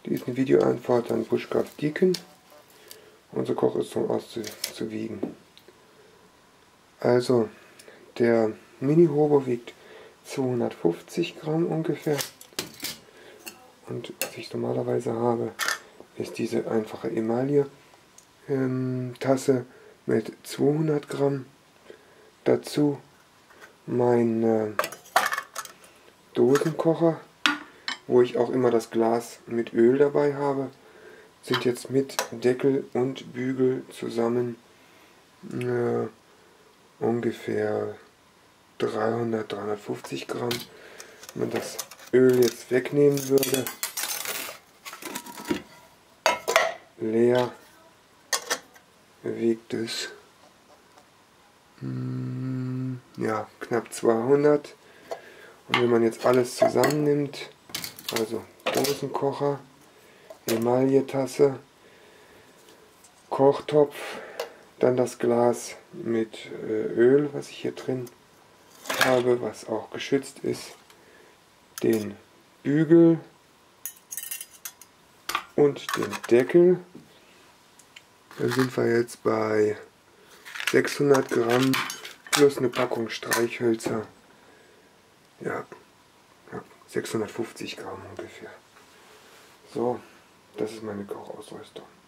diesen Video einfach an Bushcraft Deacon. Unser Koch ist zum auszuwiegen. Also, der Mini-Hobo wiegt 250 Gramm ungefähr. Und was ich normalerweise habe, ist diese einfache Emaille-Tasse mit 200 Gramm. Dazu mein Dosenkocher, wo ich auch immer das Glas mit Öl dabei habe. Sind jetzt mit Deckel und Bügel zusammen ungefähr 350 Gramm. Wenn man das Öl jetzt wegnehmen würde, leer wiegt es ja, knapp 200. Und wenn man jetzt alles zusammennimmt, also Dosenkocher, Emaille-Tasse, Kochtopf, dann das Glas mit Öl, was ich hier drin habe, was auch geschützt ist, den Bügel und den Deckel. Dann sind wir jetzt bei 600 Gramm plus eine Packung Streichhölzer. Ja, 650 Gramm ungefähr. So, das ist meine Kochausrüstung.